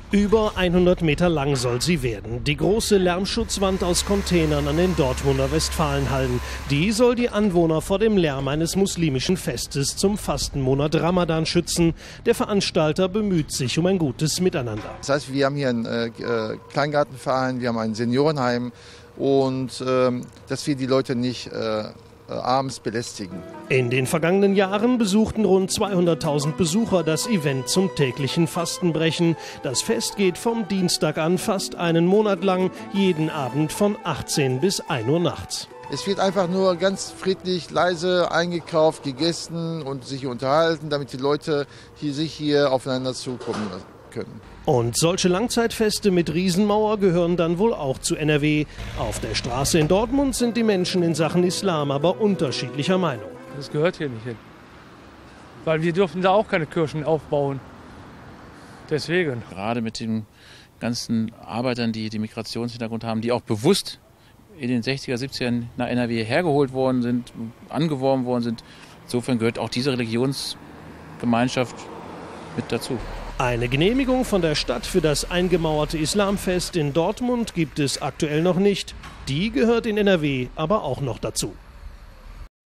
Über 100 Meter lang soll sie werden. Die große Lärmschutzwand aus Containern an den Dortmunder Westfalenhallen. Die soll die Anwohner vor dem Lärm eines muslimischen Festes zum Fastenmonat Ramadan schützen. Der Veranstalter bemüht sich um ein gutes Miteinander. Das heißt, wir haben hier einen Kleingartenverein, wir haben ein Seniorenheim und dass wir die Leute nicht abends belästigen. In den vergangenen Jahren besuchten rund 200.000 Besucher das Event zum täglichen Fastenbrechen. Das Fest geht vom Dienstag an fast einen Monat lang, jeden Abend von 18 bis 1 Uhr nachts. Es wird einfach nur ganz friedlich, leise eingekauft, gegessen und sich unterhalten, damit die Leute sich hier aufeinander zukommen können. Und solche Langzeitfeste mit Riesenmauer gehören dann wohl auch zu NRW. Auf der Straße in Dortmund sind die Menschen in Sachen Islam aber unterschiedlicher Meinung. Das gehört hier nicht hin. Weil wir dürfen da auch keine Kirchen aufbauen. Deswegen. Gerade mit den ganzen Arbeitern, die Migrationshintergrund haben, die auch bewusst in den 60er, 70ern nach NRW hergeholt worden sind, angeworben worden sind. Insofern gehört auch diese Religionsgemeinschaft mit dazu. Eine Genehmigung von der Stadt für das eingemauerte Islamfest in Dortmund gibt es aktuell noch nicht. Die gehört in NRW aber auch noch dazu.